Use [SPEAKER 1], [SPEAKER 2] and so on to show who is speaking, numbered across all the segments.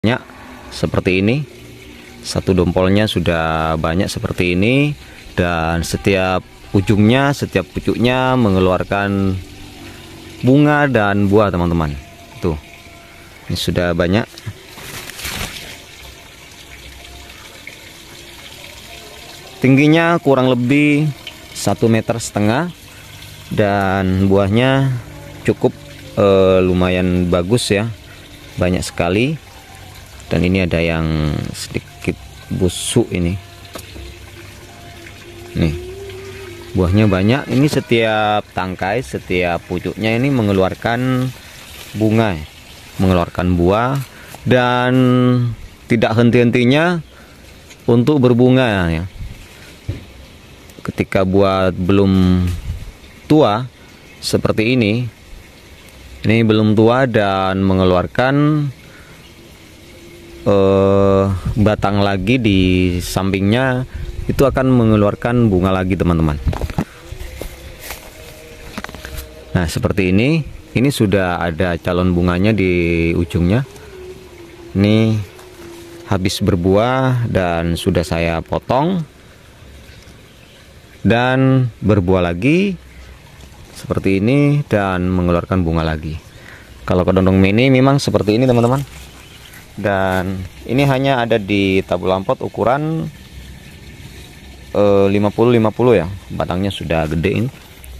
[SPEAKER 1] banyak seperti ini. Satu dompolnya sudah banyak seperti ini, dan setiap ujungnya, setiap pucuknya mengeluarkan bunga dan buah, teman-teman. Tuh, ini sudah banyak. Tingginya kurang lebih 1,5 meter, dan buahnya cukup lumayan bagus ya, banyak sekali. Dan ini ada yang sedikit busuk ini. Nih, buahnya banyak. Ini setiap tangkai, setiap pucuknya ini mengeluarkan bunga, mengeluarkan buah, dan tidak henti-hentinya untuk berbunga ya. Ketika buah belum tua seperti ini belum tua dan mengeluarkan batang lagi di sampingnya, itu akan mengeluarkan bunga lagi, teman-teman. Nah, seperti ini sudah ada calon bunganya di ujungnya. Ini habis berbuah dan sudah saya potong, dan berbuah lagi seperti ini dan mengeluarkan bunga lagi. Kalau kedondong mini memang seperti ini, teman-teman. Dan ini hanya ada di Tabu Lampot ukuran 50-50 ya. Batangnya sudah gede ini.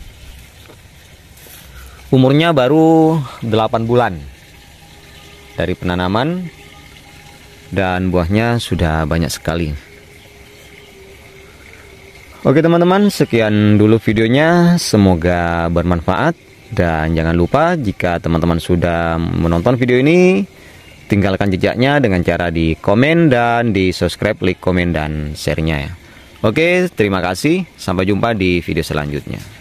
[SPEAKER 1] Umurnya baru 8 bulan dari penanaman, dan buahnya sudah banyak sekali. Oke teman-teman, sekian dulu videonya, semoga bermanfaat. Dan jangan lupa, jika teman-teman sudah menonton video ini, tinggalkan jejaknya dengan cara di komen dan di subscribe, like, komen, dan share-nya ya. Oke, terima kasih, sampai jumpa di video selanjutnya.